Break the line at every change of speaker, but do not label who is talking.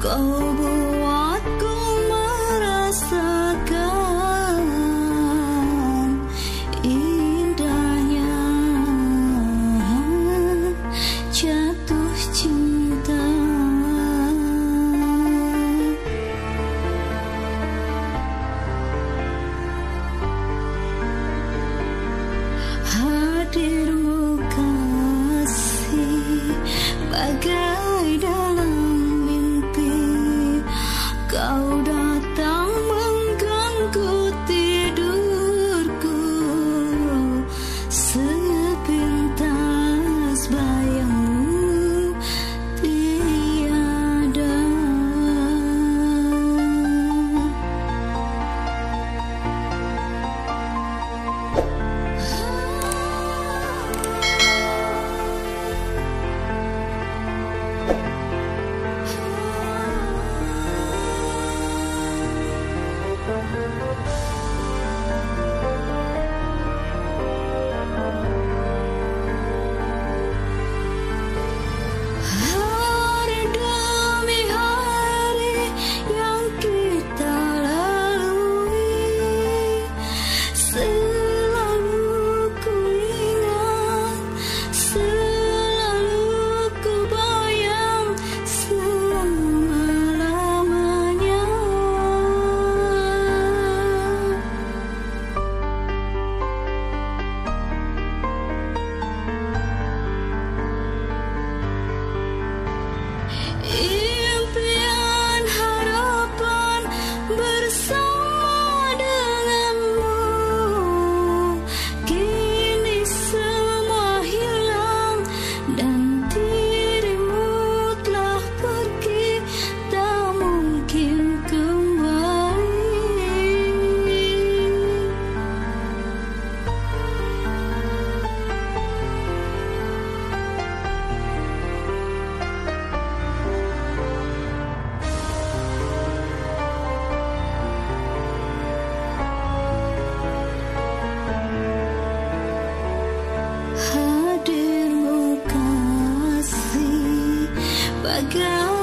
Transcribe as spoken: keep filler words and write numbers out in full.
Kau buatku merasakan indahnya jatuh cinta. Hadirmu kasih bagai dalam mimpi, kau datang mengganggu tidurku, sepintas bayangmu tiada. Hari demi hari yang kita lalui, selalu ku ingat, selalu ku bayang selama-lamanya. Impian harapan bersama denganmu, kini semua hilang dan dirimu telah pergi, tak mungkin kembali. Hadirmu kasih bagai